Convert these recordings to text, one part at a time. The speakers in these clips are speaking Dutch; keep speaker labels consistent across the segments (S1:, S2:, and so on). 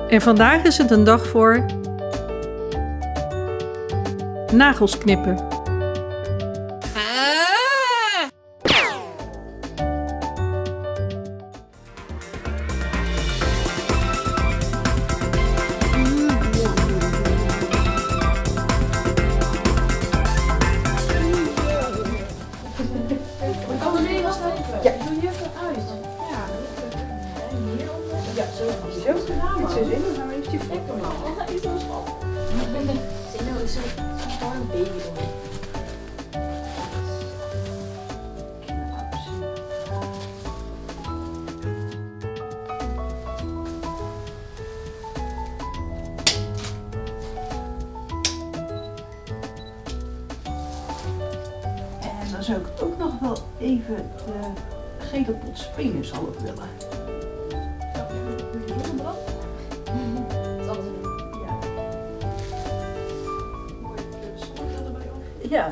S1: En vandaag is het een dag voor nagels knippen.
S2: Ja, doe je even uit. Ja, zo. Zo zin, dan gaan we even die vlekken maken.
S3: Hij is zo schattig. Zie nou, is gewoon een baby dan.
S2: En dan zou ik ook nog wel even de gele pot spinenzalm willen. Ja.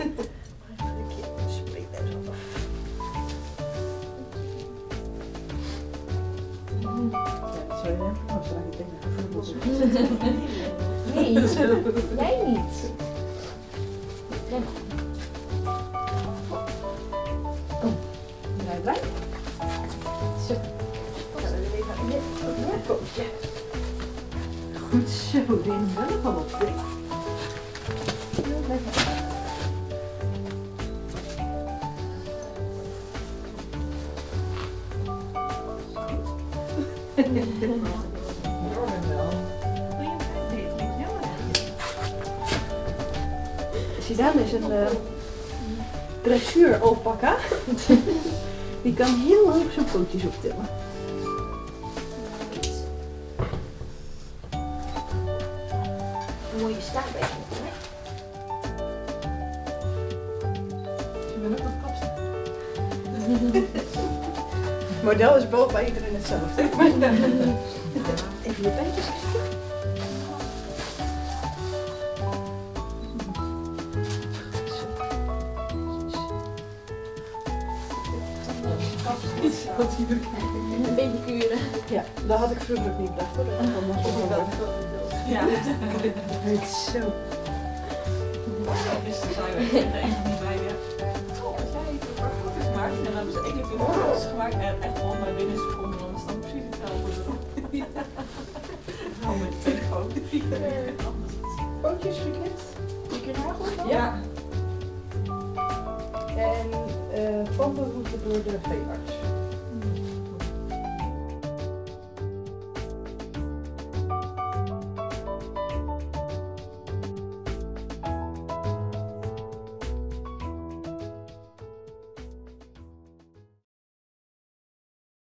S3: Nee, jij niet.
S2: Ben jij blij? Zo. Goed zo, dit is wel van op dit. Zidane is een dressuur alpaca. Die kan heel hoog zijn pootjes optillen.
S3: Een mooie staartbeen.
S2: Je bent ook wat kapsel. Het model is boven bij iedereen hetzelfde. Even je beentjes kijken.
S3: Een beetje kuren.
S2: Ja, dat had ik vroeger ook niet bedacht hoor. Dat kan nog wel.
S3: Ja.
S2: Het is zo.
S4: Gisteren zijn we in de een van die beiden. Oh, als jij even een paar foto's maakt en dan hebben ze 21 foto's gemaakt en echt gewoon bij binnen een seconde, dan is dan precies hetzelfde erop. Nou, met de telefoon.
S2: Pootjes geknipt. Je keer nagels dan?
S4: Ja.
S2: En tanden moeten door de veearts.